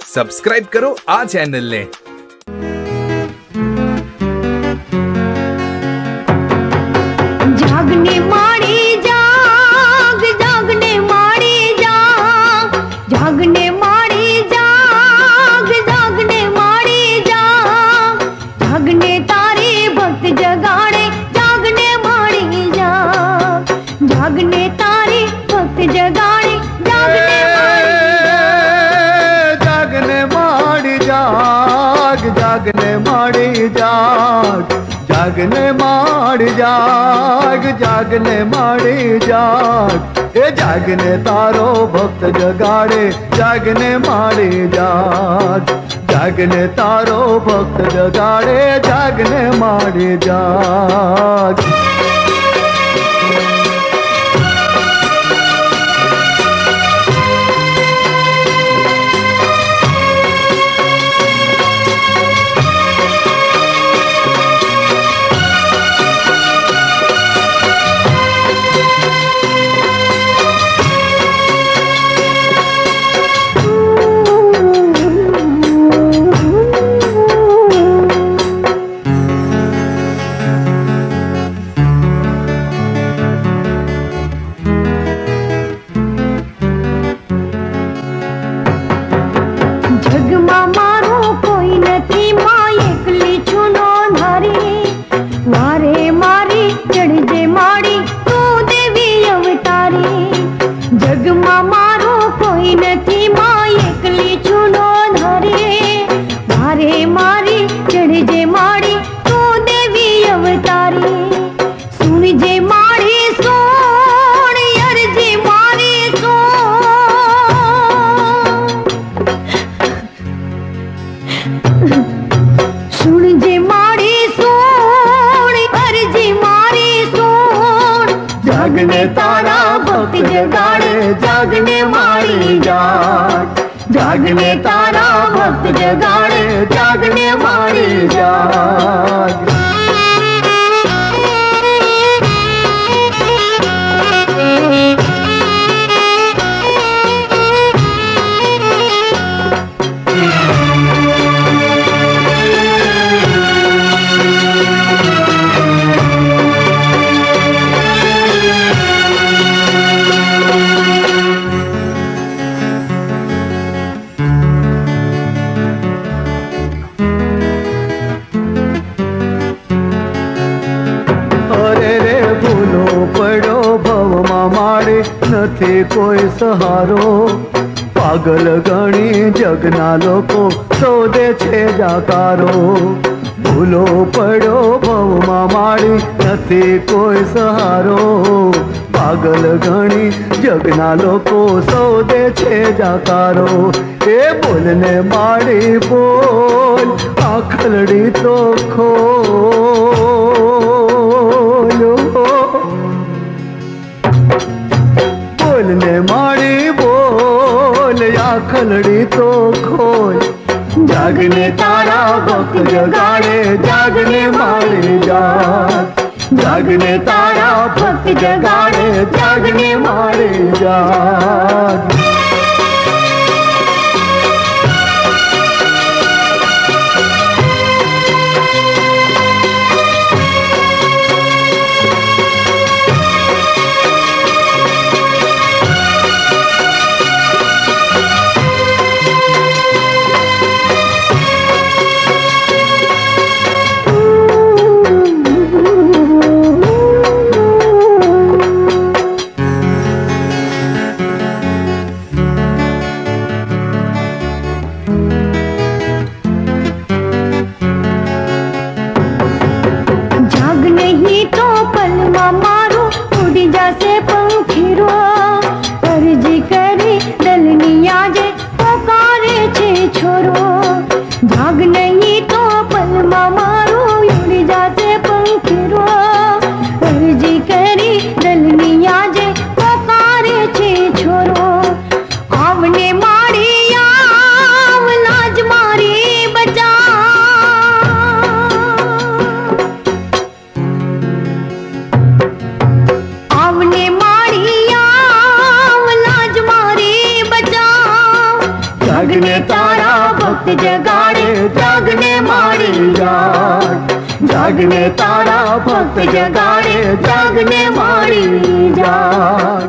Subscribe करो आ channel ने। जागने माड़ी जाग, जागने माड़ी जाग, जागने माड़ी जाग, जागने माड़ी जाग, जागने तारे भक्त जगाड़े, जागने माड़ी जाग, जागने तारे भक्त जगाड़े, जागने माड़ी जाग, जागने माड़ी जाग, जागने माड़ी जाग, जागने माड़ी जाग, ये जागने तारो भक्त जगाड़े, जागने माड़ी जाग, जागने तारो भक्त जगाड़े, जागने माड़ी जाग। जागने तारा भक्त जगाड़े, जागने माड़ी जाग, जागने तारा भक्त जगाड़े, जागने माड़ी जाग। નથી કોઈ સહારો, પાગલ ગણી જગના લોકો શોધે છે જાકારો, ભૂલો પડ્યો ભવમાં માડી નથી કોઈ સહારો, પાગલ ગણી જગના લોકો શોધે છે જાકારો, એ બોલને માડી બોલ આખલડી તો ખોલ્યો, बोलने माड़ी बोल आखलड़ी तो खोल, जागने तारा भक्त जगाड़े, जागने माड़ी जाग, जागने तारा भक्त जगाड़े, जागने माड़ी जाग। तारा भक्त जगाड़े जागने मारी जाग। जागने तारा भक्त जगाड़े जागने मारी जाग।